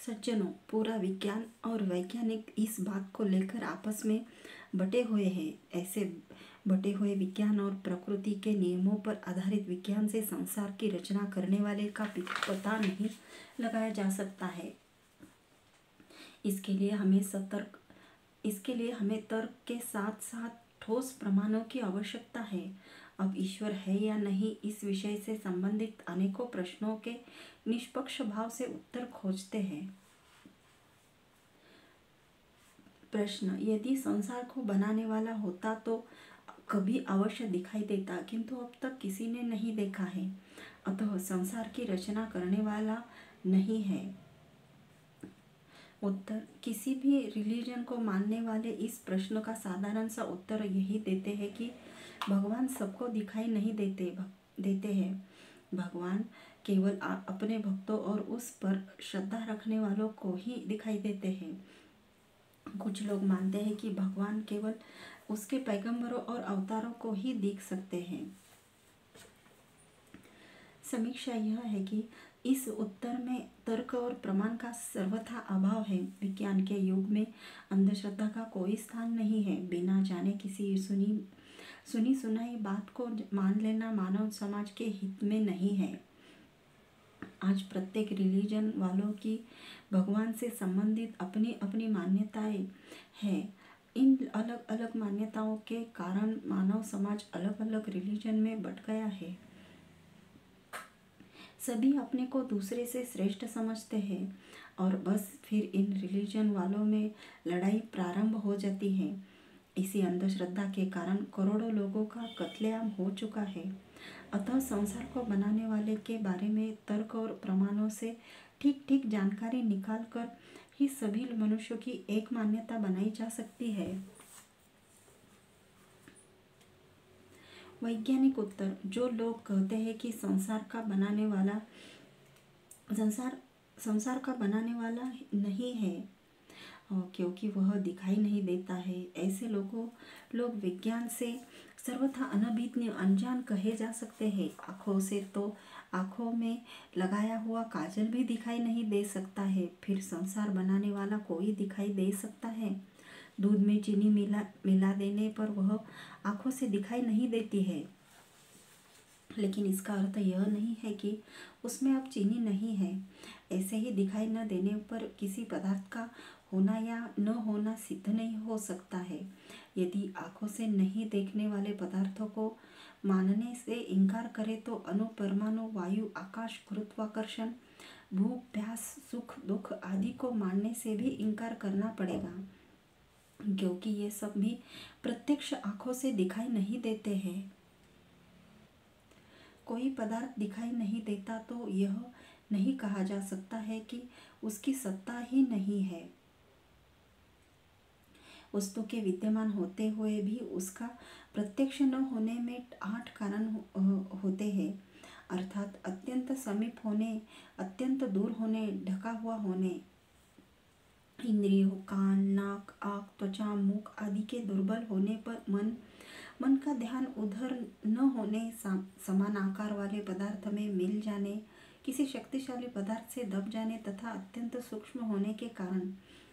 सज्जनों, पूरा विज्ञान और वैज्ञानिक इस बात को लेकर आपस में बटे हुए हैं। ऐसे बटे हुए विज्ञान और प्रकृति के नियमों पर आधारित विज्ञान से संसार की रचना करने वाले का पता नहीं लगाया जा सकता है। इसके लिए हमें तर्क के साथ साथ ठोस प्रमाणों की आवश्यकता है। अब ईश्वर है या नहीं, इस विषय से संबंधित अनेकों प्रश्नों के निष्पक्ष भाव से उत्तर खोजते हैं। प्रश्न: यदि संसार को बनाने वाला होता तो कभी अवश्य दिखाई देता, किंतु अब तक किसी ने नहीं देखा है, अतः संसार की रचना करने वाला नहीं है। उत्तर: किसी भी रिलीजन को मानने वाले इस प्रश्न का साधारण सा उत्तर यही देते हैं कि भगवान सबको दिखाई नहीं देते हैं। भगवान केवल अपने भक्तों और उस पर श्रद्धा रखने वालों को ही दिखाई देते हैं। कुछ लोग मानते हैं कि भगवान केवल उसके पैगंबरों और अवतारों को ही देख सकते हैं। समीक्षा यह है कि इस उत्तर में तर्क और प्रमाण का सर्वथा अभाव है। विज्ञान के युग में अंधश्रद्धा का कोई स्थान नहीं है। बिना जाने किसी सुनी सुनाई बात को मान लेना मानव समाज के हित में नहीं है। आज प्रत्येक रिलीजन वालों की भगवान से संबंधित अपनी अपनी मान्यताएं हैं। इन अलग अलग मान्यताओं के कारण मानव समाज अलग अलग रिलीजन में बट गया है। सभी अपने को दूसरे से श्रेष्ठ समझते हैं और बस फिर इन रिलीजन वालों में लड़ाई प्रारंभ हो जाती है। इसी अंधश्रद्धा के कारण करोड़ों लोगों का कत्लेआम हो चुका है। अतः संसार को बनाने वाले के बारे में तर्क और प्रमाणों से ठीक ठीक जानकारी निकालकर ही सभी मनुष्यों की एक मान्यता बनाई जा सकती है। वैज्ञानिक उत्तर: जो लोग कहते हैं कि संसार का बनाने वाला नहीं है क्योंकि वह दिखाई नहीं देता है, ऐसे लोग विज्ञान से सर्वथा अनभिज्ञ अनजान कहे जा सकते हैं। आँखों से तो आँखों में लगाया हुआ काजल भी दिखाई नहीं दे सकता है, फिर संसार बनाने वाला कोई दिखाई दे सकता है? दूध में चीनी मिला देने पर वह आँखों से दिखाई नहीं देती है, लेकिन इसका अर्थ यह नहीं है कि उसमें अब चीनी नहीं है। ऐसे ही दिखाई न देने पर किसी पदार्थ का होना या न होना सिद्ध नहीं हो सकता है। यदि आँखों से नहीं देखने वाले पदार्थों को मानने से इनकार करें तो अणु, परमाणु, वायु, आकाश, गुरुत्वाकर्षण, भूख, प्यास, सुख, दुख आदि को मानने से भी इनकार करना पड़ेगा, क्योंकि ये सब भी प्रत्यक्ष आँखों से दिखाई नहीं देते हैं। कोई पदार्थ दिखाई नहीं देता तो यह नहीं कहा जा सकता है कि उसकी सत्ता ही नहीं है। वस्तु के विद्यमान होते हुए भी उसका प्रत्यक्ष न होने में 8 कारण होते हैं, अर्थात अत्यंत समीप होने, अत्यंत दूर होने, ढका हुआ होने, इंद्रियों, कान, नाक, आँख, त्वचा, मुख आदि के दुर्बल होने पर मन का ध्यान उधर न होने, समान आकार वाले पदार्थ में मिल जाने, किसी शक्तिशाली पदार्थ से दब जाने तथा अत्यंत सूक्ष्म होने के कारण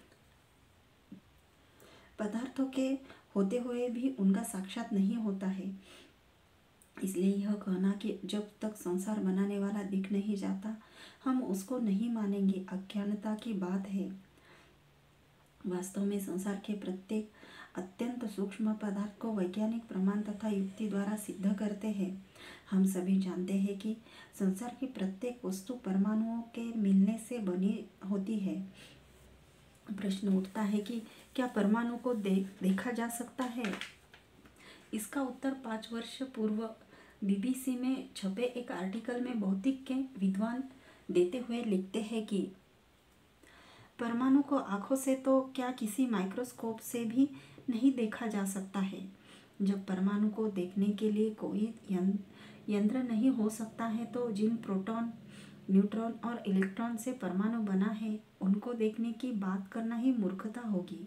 पदार्थों के होते हुए भी उनका साक्षात नहीं होता है। इसलिए यह कहना कि जब तक संसार बनाने वाला दिख नहीं जाता हम उसको नहीं मानेंगे, अज्ञानता की बात है। वास्तव में संसार के प्रत्येक अत्यंत सूक्ष्म पदार्थ को वैज्ञानिक प्रमाण तथा युक्ति द्वारा सिद्ध करते हैं। हम सभी जानते हैं कि संसार की प्रत्येक वस्तु परमाणुओं के मिलने से बनी होती है। प्रश्न उठता है कि क्या परमाणु को देखा जा सकता है? इसका उत्तर 5 वर्ष पूर्व BBC में छपे एक आर्टिकल में भौतिक के विद्वान देते हुए लिखते हैं कि परमाणु को आँखों से तो क्या किसी माइक्रोस्कोप से भी नहीं देखा जा सकता है। जब परमाणु को देखने के लिए कोई यंत्र नहीं हो सकता है तो जिन प्रोटॉन, न्यूट्रॉन और इलेक्ट्रॉन से परमाणु बना है उनको देखने की बात करना ही मूर्खता होगी।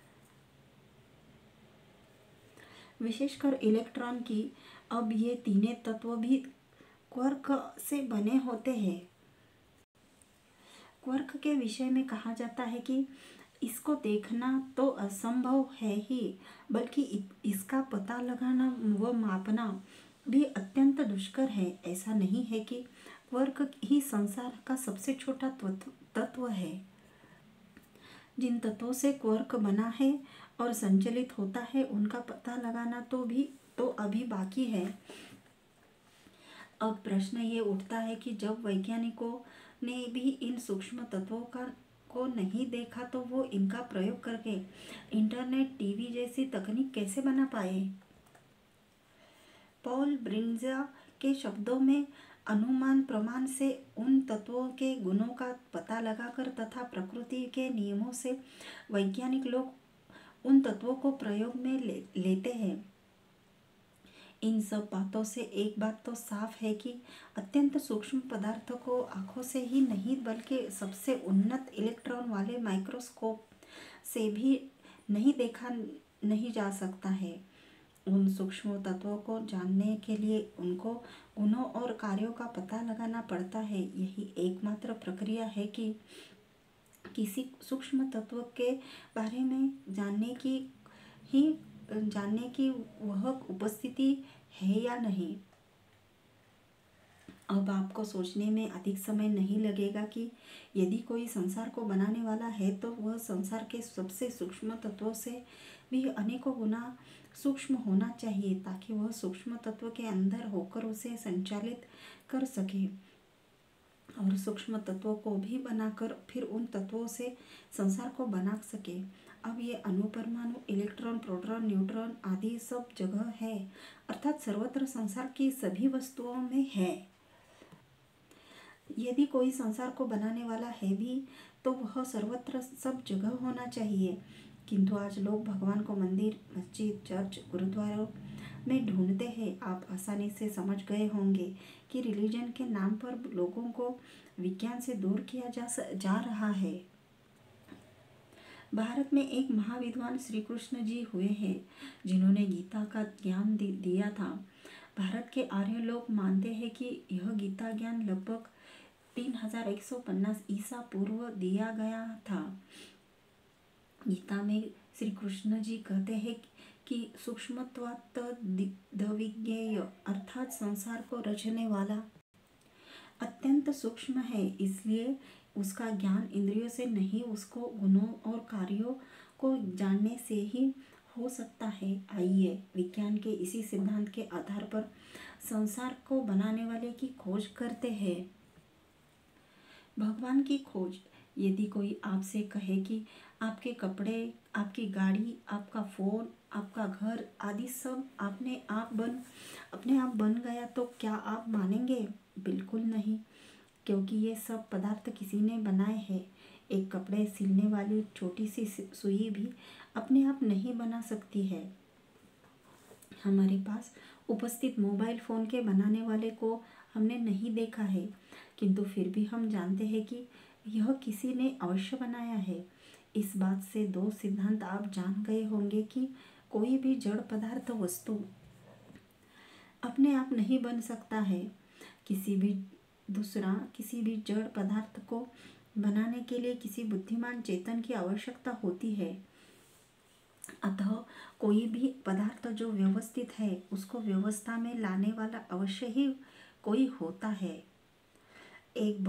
विशेषकर इलेक्ट्रॉन की। अब ये तीनों तत्व भी क्वार्क से बने होते हैं। क्वार्क के विषय में कहा जाता है कि इसको देखना तो असंभव है ही, बल्कि इसका पता लगाना व मापना भी अत्यंत दुष्कर है। ऐसा नहीं है कि क्वार्क ही संसार का सबसे छोटा तत्व है। जिन तत्वों से क्वार्क बना है और संचलित होता है, उनका पता लगाना तो अभी बाकी है। अब प्रश्न ये उठता है कि जब वैज्ञानिकों ने भी इन सूक्ष्म तत्वों को नहीं देखा, तो वो इनका प्रयोग करके इंटरनेट, टीवी जैसी तकनीक कैसे बना पाए। पॉल ब्रिंजा के शब्दों में, अनुमान प्रमाण से उन तत्वों के गुणों का पता लगाकर तथा प्रकृति के नियमों से वैज्ञानिक लोग उन तत्वों को प्रयोग में लेते हैं। इन सब बातों से एक बात तो साफ है कि अत्यंत सूक्ष्म पदार्थों को आंखों से ही नहीं, बल्कि सबसे उन्नत इलेक्ट्रॉन वाले माइक्रोस्कोप से भी देखा नहीं जा सकता है। उन सूक्ष्म तत्वों को जानने के लिए उनको गुणों और कार्यों का पता लगाना पड़ता है। यही एकमात्र प्रक्रिया है कि किसी सूक्ष्म तत्व के बारे में जानने की वह उपस्थिति है या नहीं। अब आपको सोचने में अधिक समय नहीं लगेगा कि यदि कोई संसार को बनाने वाला है, तो वह संसार के सबसे सूक्ष्म तत्वों से भी अनेकों गुना सूक्ष्म होना चाहिए, ताकि वह सूक्ष्म तत्व के अंदर होकर उसे संचालित कर सके और सूक्ष्म तत्वों को भी बनाकर फिर उन तत्वों से संसार को बना सके। अब ये अणुपरमाणु, इलेक्ट्रॉन, प्रोटॉन, न्यूट्रॉन आदि सब जगह है, अर्थात सर्वत्र संसार की सभी वस्तुओं में है। यदि कोई संसार को बनाने वाला है भी, तो वह सर्वत्र सब जगह होना चाहिए। किंतु आज लोग भगवान को मंदिर, मस्जिद, चर्च, गुरुद्वारों में ढूंढते हैं। आप आसानी से समझ गए होंगे कि रिलीजन के नाम पर लोगों को विज्ञान से दूर किया जा रहा है। भारत में एक महाविद्वान श्री कृष्ण जी हुए हैं, जिन्होंने गीता का ज्ञान दिया था। भारत के आर्य लोग मानते हैं कि यह गीता ज्ञान लगभग 3150 ईसा पूर्व दिया गया था। गीता में श्री कृष्ण जी कहते हैं कि सूक्ष्मत्वात् तद्विज्ञेय, अर्थात संसार को रचने वाला अत्यंत सूक्ष्म है, इसलिए उसका ज्ञान इंद्रियों से नहीं, उसको गुणों और कार्यों को जानने से ही हो सकता है। आइए विज्ञान के इसी सिद्धांत के आधार पर संसार को बनाने वाले की खोज करते हैं। भगवान की खोज। यदि कोई आपसे कहे कि आपके कपड़े, आपकी गाड़ी, आपका फ़ोन, आपका घर आदि सब अपने आप बन गया, तो क्या आप मानेंगे? बिल्कुल नहीं, क्योंकि ये सब पदार्थ किसी ने बनाए हैं। एक कपड़े सिलने वाली छोटी सी सुई भी अपने आप नहीं बना सकती है। हमारे पास उपस्थित मोबाइल फ़ोन के बनाने वाले को हमने नहीं देखा है, किंतु फिर भी हम जानते हैं कि यह किसी ने अवश्य बनाया है। इस बात से दो सिद्धांत आप जान गए होंगे कि कोई भी जड़ पदार्थ वस्तु अपने आप नहीं बन सकता है। किसी भी जड़ पदार्थ को बनाने के लिए किसी बुद्धिमान चेतन की आवश्यकता होती है। अतः कोई भी पदार्थ जो व्यवस्थित है, उसको व्यवस्था में लाने वाला अवश्य ही कोई होता है। एक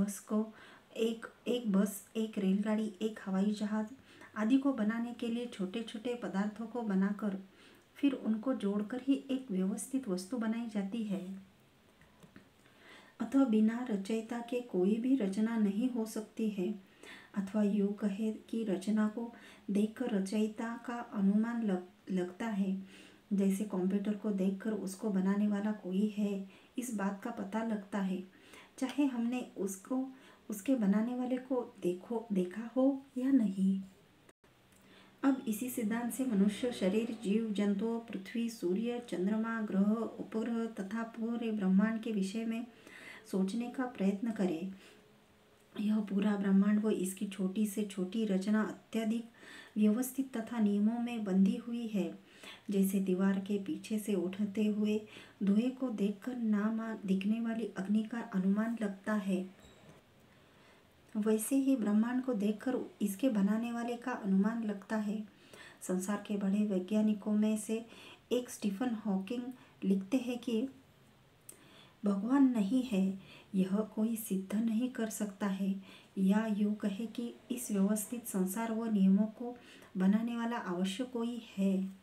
बस, एक रेलगाड़ी, एक हवाई जहाज आदि को बनाने के लिए छोटे छोटे पदार्थों को बनाकर फिर उनको जोड़कर ही एक व्यवस्थित वस्तु बनाई जाती है। अथवा बिना रचयिता के कोई भी रचना नहीं हो सकती है। अथवा यूँ कहे कि रचना को देखकर रचयिता का अनुमान लगता है, जैसे कंप्यूटर को देखकर उसको बनाने वाला कोई है, इस बात का पता लगता है, चाहे हमने उसके बनाने वाले को देखा हो या नहीं। अब इसी सिद्धांत से मनुष्य शरीर, जीव जंतुओं, पृथ्वी, सूर्य, चंद्रमा, ग्रह, उपग्रह तथा पूरे ब्रह्मांड के विषय में सोचने का प्रयत्न करें। यह पूरा ब्रह्मांड व इसकी छोटी से छोटी रचना अत्यधिक व्यवस्थित तथा नियमों में बंधी हुई है। जैसे दीवार के पीछे से उठते हुए धुएं को देखकर ना दिखने वाली अग्नि का अनुमान लगता है, वैसे ही ब्रह्मांड को देखकर इसके बनाने वाले का अनुमान लगता है। संसार के बड़े वैज्ञानिकों में से एक स्टीफन हॉकिंग लिखते हैं कि भगवान नहीं है यह कोई सिद्ध नहीं कर सकता है, या यूँ कहे कि इस व्यवस्थित संसार व नियमों को बनाने वाला अवश्य कोई है।